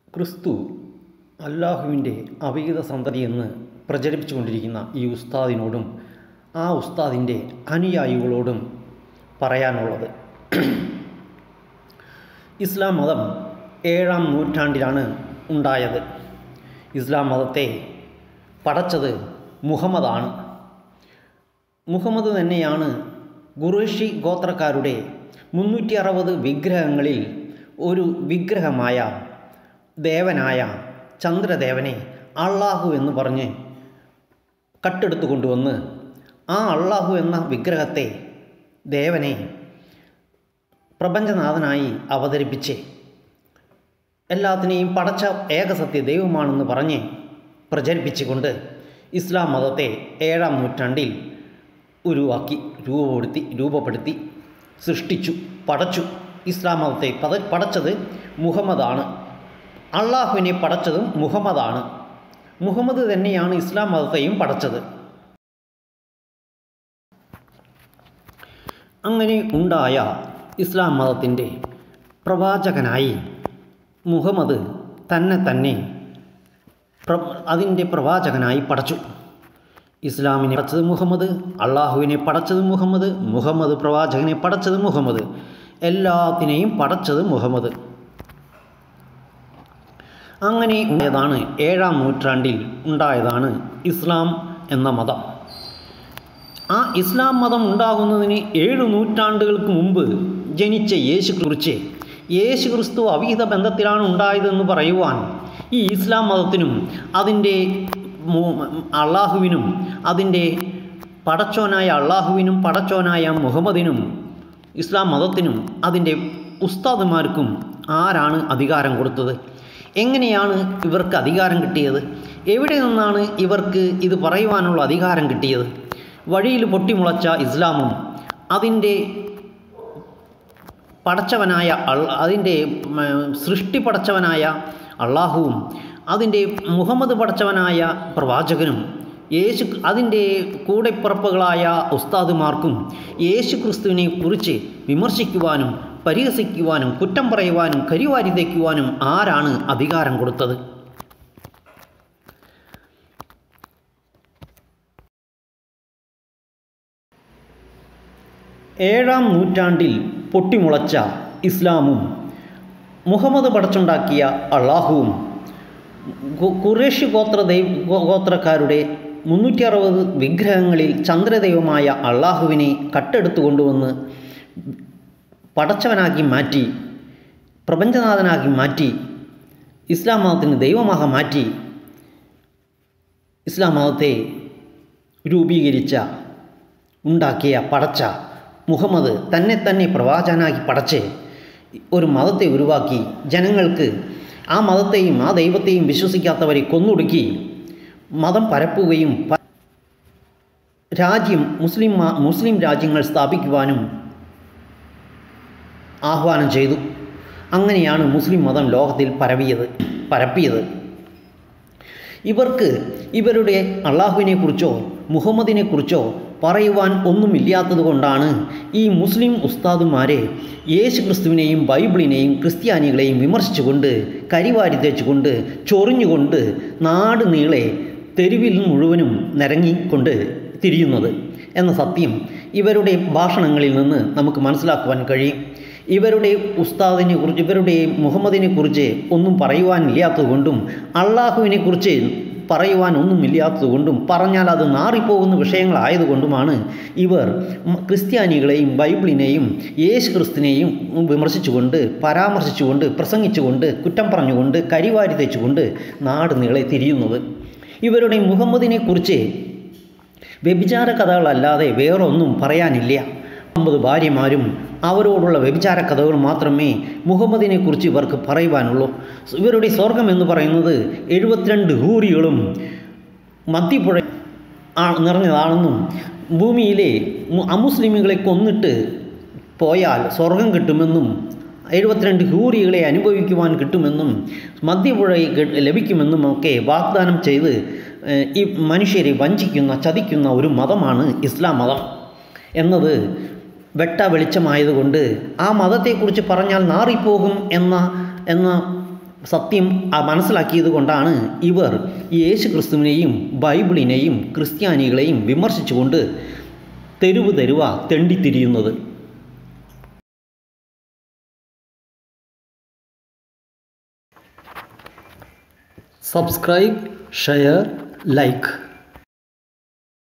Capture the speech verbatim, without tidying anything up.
ക്രിസ്തു അല്ലാഹുവിൻ്റെ അവിഹിത സന്തതിയെന്ന് പ്രചരിപ്പിച്ചുകൊണ്ടിരിക്കുന്ന ഈ ഉസ്താദിനോടും ആ ഉസ്താദിൻ്റെ അനുയായികളോടും പറയാനുള്ളത്, ഇസ്ലാം മതം ഏഴാം നൂറ്റാണ്ടിലാണ് ഉണ്ടായത്. ഇസ്ലാം മതത്തെ പടച്ചത് മുഹമ്മദാണ്. മുഹമ്മദ് തന്നെയാണ് ഖുറൈശി ഗോത്രക്കാരുടെ മുന്നൂറ്റി അറുപത് വിഗ്രഹങ്ങളിൽ ഒരു വിഗ്രഹമായ ദേവനായ ചന്ദ്രദേവനെ അള്ളാഹു എന്ന് പറഞ്ഞ് കട്ടെടുത്തു കൊണ്ടുവന്ന് ആ അള്ളാഹു എന്ന വിഗ്രഹത്തെ, ദേവനെ പ്രപഞ്ചനാഥനായി അവതരിപ്പിച്ച് എല്ലാത്തിനെയും പടച്ച ഏകസത്യ ദൈവമാണെന്ന് പറഞ്ഞ് പ്രചരിപ്പിച്ചുകൊണ്ട് ഇസ്ലാം മതത്തെ ഏഴാം നൂറ്റാണ്ടിൽ ഉരുവാക്കി രൂപപ്പെടുത്തി രൂപപ്പെടുത്തി സൃഷ്ടിച്ചു, പടച്ചു. ഇസ്ലാം മതത്തെ പത പടച്ചത് മുഹമ്മദാണ്. അള്ളാഹുവിനെ പടച്ചതും മുഹമ്മദാണ്. മുഹമ്മദ് തന്നെയാണ് ഇസ്ലാം മതത്തെയും പടച്ചത്. അങ്ങനെ ഉണ്ടായ ഇസ്ലാം മതത്തിൻ്റെ പ്രവാചകനായി മുഹമ്മദ് തന്നെ തന്നെ അതിൻ്റെ പ്രവാചകനായി പടച്ചു. ഇസ്ലാമിനെ പടച്ചത് മുഹമ്മദ്, അള്ളാഹുവിനെ പടച്ചത് മുഹമ്മദ്, മുഹമ്മദ് പ്രവാചകനെ പടച്ചത് മുഹമ്മദ്, എല്ലാത്തിനെയും പടച്ചത് മുഹമ്മദ്. അങ്ങനെ ഉണ്ടായതാണ്, ഏഴാം നൂറ്റാണ്ടിൽ ഉണ്ടായതാണ് ഇസ്ലാം എന്ന മതം. ആ ഇസ്ലാം മതം ഉണ്ടാകുന്നതിന് ഏഴു നൂറ്റാണ്ടുകൾക്ക് മുമ്പ് ജനിച്ച യേശു കുറിച്ച് യേശു ക്രിസ്തു അവിഹിത ബന്ധത്തിലാണ് ഉണ്ടായതെന്ന് പറയുവാൻ ഈ ഇസ്ലാം മതത്തിനും അതിൻ്റെ അള്ളാഹുവിനും അതിൻ്റെ പടച്ചോനായ അള്ളാഹുവിനും പടച്ചോനായ മുഹമ്മദിനും ഇസ്ലാം മതത്തിനും അതിൻ്റെ ഉസ്താദുമാർക്കും ആരാണ് അധികാരം കൊടുത്തത്? എങ്ങനെയാണ് ഇവർക്ക് അധികാരം കിട്ടിയത്? എവിടെ നിന്നാണ് ഇവർക്ക് ഇത് പറയുവാനുള്ള അധികാരം കിട്ടിയത്? വഴിയിൽ പൊട്ടിമുളച്ച ഇസ്ലാമും അതിൻ്റെ പടച്ചവനായ അതിൻ്റെ സൃഷ്ടി പടച്ചവനായ അള്ളാഹുവും അതിൻ്റെ മുഹമ്മദ് പടച്ചവനായ പ്രവാചകനും യേശു അതിൻ്റെ കൂടെപ്പിറപ്പുകളായ ഉസ്താദുമാർക്കും യേശു ക്രിസ്തുവിനെ കുറിച്ച് വിമർശിക്കുവാനും പരിഹസിക്കുവാനും കുറ്റം പറയുവാനും കരിവാരി തേക്കുവാനും ആരാണ് അധികാരം കൊടുത്തത്? ഏഴാം നൂറ്റാണ്ടിൽ പൊട്ടിമുളച്ച ഇസ്ലാമും മുഹമ്മദ് പടച്ചുണ്ടാക്കിയ അള്ളാഹുവും ഖുറൈശി ഗോത്ര ദൈവ ഗോത്രക്കാരുടെ മുന്നൂറ്റി അറുപത് വിഗ്രഹങ്ങളിൽ ചന്ദ്രദൈവമായ അള്ളാഹുവിനെ കട്ടെടുത്തു കൊണ്ടുവന്ന് പടച്ചവനാക്കി മാറ്റി, പ്രപഞ്ചനാഥനാക്കി മാറ്റി, ഇസ്ലാം മതത്തിന് ദൈവമാക്കി മാറ്റി ഇസ്ലാം മതത്തെ രൂപീകരിച്ച ഉണ്ടാക്കിയ പടച്ച മുഹമ്മദ് തന്നെ തന്നെ പ്രവാചകനാക്കി പടച്ച് ഒരു മതത്തെ ഉരുവാക്കി ജനങ്ങൾക്ക് ആ മതത്തെയും ആ ദൈവത്തെയും വിശ്വസിക്കാത്തവരെ കൊന്നൊടുക്കി മതം പരപ്പുകയും രാജ്യം മുസ്ലിം മുസ്ലിം രാജ്യങ്ങൾ സ്ഥാപിക്കുവാനും ആഹ്വാനം ചെയ്തു. അങ്ങനെയാണ് മുസ്ലിം മതം ലോകത്തിൽ പരവിയത് പരപ്പിയത്. ഇവർക്ക് ഇവരുടെ അള്ളാഹുവിനെക്കുറിച്ചോ മുഹമ്മദിനെക്കുറിച്ചോ പറയുവാൻ ഒന്നുമില്ലാത്തത് കൊണ്ടാണ് ഈ മുസ്ലിം ഉസ്താദുമാരെ യേശു ക്രിസ്തുവിനെയും ബൈബിളിനെയും ക്രിസ്ത്യാനികളെയും വിമർശിച്ചുകൊണ്ട് കരിവാരി തേച്ചുകൊണ്ട് ചൊറിഞ്ഞുകൊണ്ട് നാട് നീളെ തെരുവിൽ മുഴുവനും നിരങ്ങിക്കൊണ്ട് തിരിയുന്നത് എന്ന സത്യം ഇവരുടെ ഭാഷണങ്ങളിൽ നിന്ന് നമുക്ക് മനസ്സിലാക്കുവാൻ കഴിയും. ഇവരുടെ ഉസ്താദിനെ കുറിച്ച് ഇവരുടെ മുഹമ്മദിനെ കുറിച്ച് ഒന്നും പറയുവാനില്ലാത്തതുകൊണ്ടും അള്ളാഹുവിനെക്കുറിച്ച് പറയുവാൻ ഒന്നുമില്ലാത്തതുകൊണ്ടും പറഞ്ഞാൽ അത് നാറിപ്പോകുന്ന വിഷയങ്ങളായതുകൊണ്ടുമാണ് ഇവർ ക്രിസ്ത്യാനികളെയും ബൈബിളിനെയും യേശു ക്രിസ്തുവിനെയും വിമർശിച്ചുകൊണ്ട് പരാമർശിച്ചുകൊണ്ട് പ്രസംഗിച്ചുകൊണ്ട് കുറ്റം പറഞ്ഞുകൊണ്ട് കരിവാരി തെച്ചുകൊണ്ട് നാട് നീളെ തിരിയുന്നത്. ഇവരുടെ മുഹമ്മദിനെക്കുറിച്ച് വ്യഭിചാര കഥകളല്ലാതെ വേറൊന്നും പറയാനില്ല. ഒമ്പത് ഭാര്യമാരും അവരോടുള്ള വ്യഭിചാര കഥകൾ മാത്രമേ മുഹമ്മദിനെക്കുറിച്ച് ഇവർക്ക് പറയുവാനുള്ളൂ. ഇവരുടെ സ്വർഗം എന്ന് പറയുന്നത് എഴുപത്തിരണ്ട് ഹൂറികളും മദ്യപ്പുഴ നിറഞ്ഞതാണെന്നും ഭൂമിയിലെ അമുസ്ലിമുകളെ കൊന്നിട്ട് പോയാൽ സ്വർഗം കിട്ടുമെന്നും എഴുപത്തിരണ്ട് ഹൂറികളെ അനുഭവിക്കുവാൻ കിട്ടുമെന്നും മദ്യപ്പുഴ ലഭിക്കുമെന്നും ഒക്കെ വാഗ്ദാനം ചെയ്ത് ഈ മനുഷ്യരെ വഞ്ചിക്കുന്ന ചതിക്കുന്ന ഒരു മതമാണ് ഇസ്ലാം മതം എന്നത് വെട്ട വെളിച്ചമായതുകൊണ്ട് ആ മതത്തെക്കുറിച്ച് പറഞ്ഞാൽ നാറിപ്പോകും എന്ന എന്ന സത്യം മനസ്സിലാക്കിയത് കൊണ്ടാണ് ഇവർ യേശു ക്രിസ്തുവിനെയും ബൈബിളിനെയും ക്രിസ്ത്യാനികളെയും വിമർശിച്ചുകൊണ്ട് തെരുവ് തെരുവ തെണ്ടിത്തിരിയുന്നത്. Subscribe, share, like.